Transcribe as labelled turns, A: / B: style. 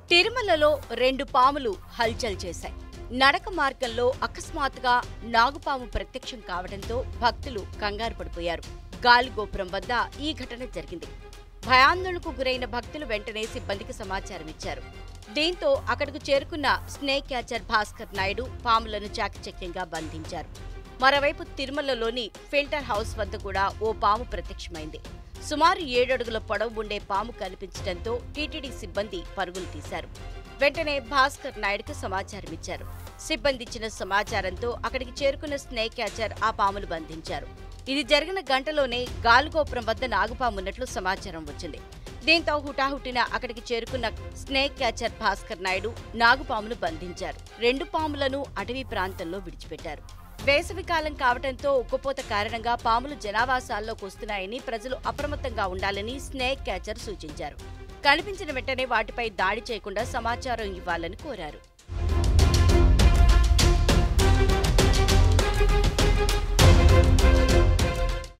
A: తిరుమలలో 2 పాములు హల్చల్ చేశాయి. నడక మార్గంలో అకస్మాత్తుగా నాగుపాము ప్రత్యక్షం కావడంతో భక్తులు కంగారు పడిపోయారు. గాలిగోపురం వద్ద ఈ ఘటన జరిగింది. భయాందోళనకు గురైన భక్తులు వెంటనే సిబ్బందికి సమాచారం ఇచ్చారు. దీంతో అక్కడకు చేరుకున్న స్నేక్ క్యాచర్ భాస్కర్ నాయుడు పాములను చాకచక్యంగా బంధించారు. మరోవైపు తిరుమలలోని ఫిల్టర్ హౌస్ వద్ద కూడా ఓ పాము ప్రత్యక్షమైంది. సుమారు 7 అడుగుల పొడవు ఉండే పాము కనిపించడంతో టీటీడీ సిబ్బంది పరుగులు తీశారు. వెంటనే భాస్కర్ నాయుడుకు సమాచారం ఇచ్చారు. సిబ్బంది ఇచ్చిన సమాచారంతో అక్కడికి చేరుకున్న స్నేక్ క్యాచర్ ఆ పామును బంధించారు. ఇది జరిగిన గంటలోనే గాలిగోపురం వద్ద నాగుపాము ఉన్నట్లు సమాచారం వచ్చింది. దీంతో హుటాహుటిన అక్కడికి చేరుకున్న స్నేక్ క్యాచర్ భాస్కర్ నాయుడు నాగుపామును బంధించారు. 2 పాములను అటవీ ప్రాంతంలో విడిచిపెట్టారు. వేసవికాలం కావడంతో ఉక్కపోత కారణంగా పాములు జనావాసాల్లోకి వస్తున్నాయని ప్రజలు అప్రమత్తంగా ఉండాలని స్నేక్ క్యాచర్ సూచించారు. కనిపించిన వెంటనే వాటిపై దాడి చేయకుండా సమాచారం ఇవ్వాలని కోరారు.